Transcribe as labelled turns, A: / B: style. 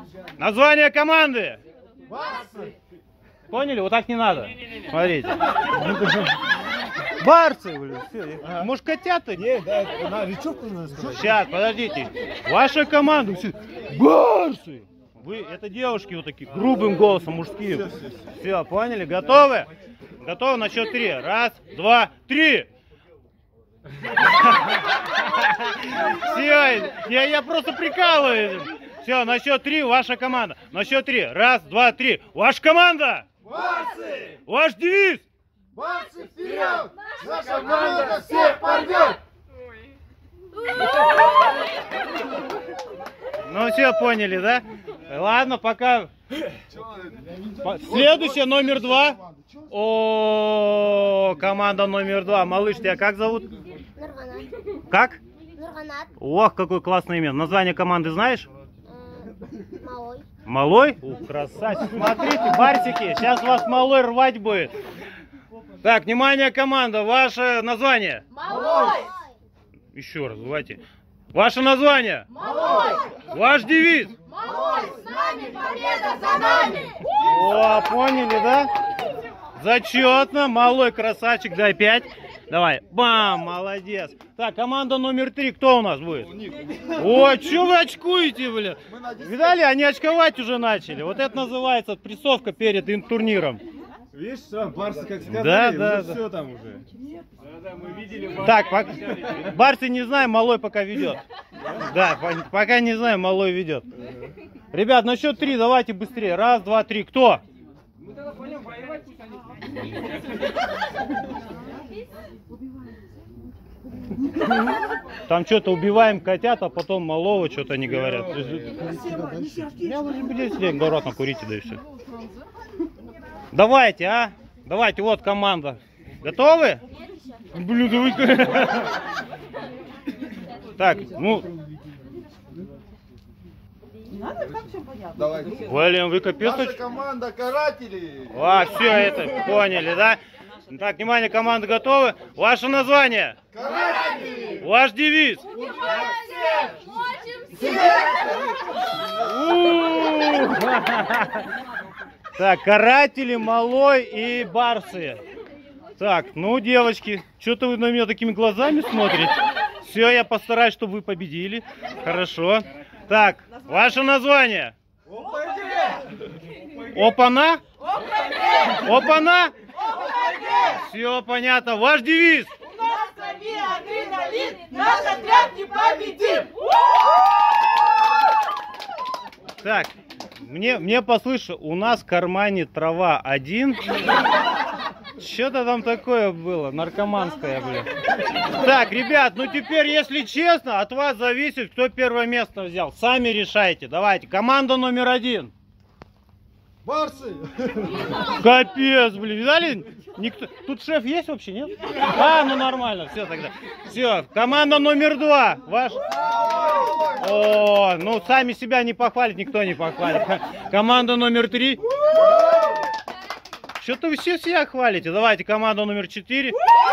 A: Название команды.
B: Барсы.
A: Поняли? Вот так не надо. Смотрите. Барсы, блин. Может, котята?
B: Нет, да, на речевку надо сказать.
A: Сейчас, подождите. Ваша команда. Барсы. Вы, это девушки вот такие, грубым голосом, мужские. Все, поняли? Готовы? Готовы на счет 3. Раз, два, три. Все, я просто прикалываюсь. Все, на счет 3 ваша команда. На счет 3. Раз, два, три. Ваша команда.
B: Барсы.
A: Ваш девиз.
B: Барсы вперед! Наша команда всех порвет!
A: Ну все поняли, да? Ладно, пока. Следующая, номер 2. О, команда номер 2. Малыш, тебя как зовут?
C: Нурганат.
A: Как?
C: Нурганат.
A: Ох, какое классное имя. Название команды знаешь?
C: Малой.
A: Малой? Ух, красавчик. Смотрите, барсики, сейчас вас малой рвать будет. Так, внимание, команда, ваше название.
C: Малой.
A: Еще раз, давайте. Ваше название.
C: Малой.
A: Ваш девиз.
C: Малой. С нами победа за нами.
A: О, поняли, да? Зачетно. Малой красавчик, дай 5. Давай. Бам, молодец. Так, команда номер 3, кто у нас будет? О, что вы очкуете, бля? Видали, они очковать уже начали. Вот это называется прессовка перед турниром.
B: Видишь, что, барсы как сказали,
A: Да,
B: уже
A: да,
B: все там уже.
A: Так, барсы не знаем, малой пока ведет. Да, пока не знаем, малой ведет. Ребят, на счет 3 давайте быстрее. Раз, два, три. Кто? Там что-то убиваем котят, а потом малого что-то не говорят. Я вы не будете сидеть, аккуратно курите, да и все. Давайте, а? Давайте, вот команда. Готовы? Блин, да вы... Так, ну... Блин, вы капец...
B: Наша команда каратели.
A: А, все это, поняли, да? Так, внимание, команда готовы? Ваше название?
B: Каратели.
A: Ваш девиз? Так, каратели, малой и барсы. Так, ну, девочки, что-то вы на меня такими глазами смотрите. Все, я постараюсь, чтобы вы победили. Хорошо. Так, ваше название? Опана? Опана? Все понятно. Ваш девиз?
D: У нас в крови адреналин, наш отряд непобедим!
A: Так, мне послышал, у нас в кармане трава 1. Что-то там такое было, наркоманское, блин. Так, ребят, ну теперь, если честно, от вас зависит, кто первое место взял. Сами решайте. Давайте, команда номер 1.
B: Барсы.
A: Капец, блин, видали? Никто... Тут шеф есть вообще, нет? А, ну нормально, все тогда. Все, команда номер 2. Ваш... О, ну сами себя не похвалит, никто не похвалит. Команда номер 3. Что-то вы все себя хвалите. Давайте, команда номер 4.